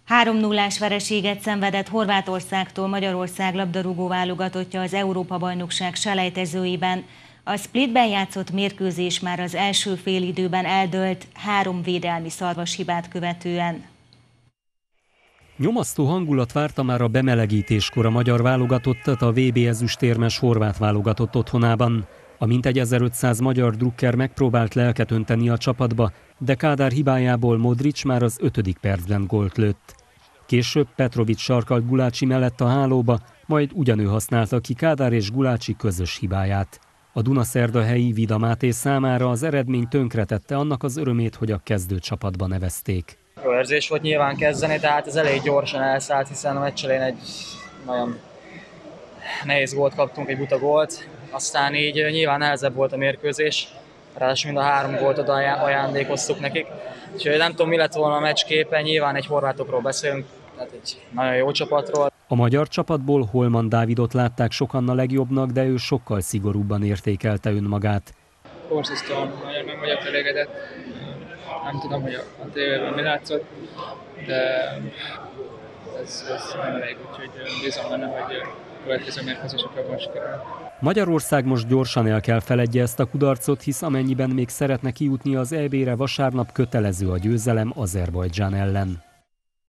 3-0-ás vereséget szenvedett Horvátországtól Magyarország labdarúgó válogatottja az Európa-bajnokság selejtezőiben. A Splitben játszott mérkőzés már az első félidőben eldőlt 3 védelmi szarvashibát követően. Nyomasztó hangulat várta már a bemelegítéskor a magyar válogatottat a VB ezüstérmes horvát válogatott otthonában. A mintegy 1500 magyar drukker megpróbált lelket önteni a csapatba, de Kádár hibájából Modric már az 5. percben gólt lőtt. Később Petrovic sarkalt Gulácsi mellett a hálóba, majd ugyanő használta ki Kádár és Gulácsi közös hibáját. A Dunaszerdahelyi Vida Máté számára az eredmény tönkretette annak az örömét, hogy a kezdőcsapatba nevezték. Jó érzés volt nyilván kezdeni, tehát ez elég gyorsan elszállt, hiszen a meccs elején egy nagyon nehéz gólt kaptunk, egy buta gólt. Aztán így nyilván nehezebb volt a mérkőzés, ráadásul mind a 3 gólt oda ajándékoztuk nekik. Úgyhogy nem tudom, mi lett volna a meccsképen, nyilván egy horvátokról beszélünk, tehát egy nagyon jó csapatról. A magyar csapatból Holman Dávidot látták sokan a legjobbnak, de ő sokkal szigorúbban értékelte önmagát. Borzasztóan nem vagyok elégedett, nem tudom, hogy a tévében mi látszott, de ez nem elég, úgyhogy bízom benne, hogy a következő mérkőzésekre jobban sikerül. Magyarország most gyorsan el kell feledje ezt a kudarcot, hisz amennyiben még szeretne kijutni az EB-re, vasárnap kötelező a győzelem Azerbajdzsán ellen.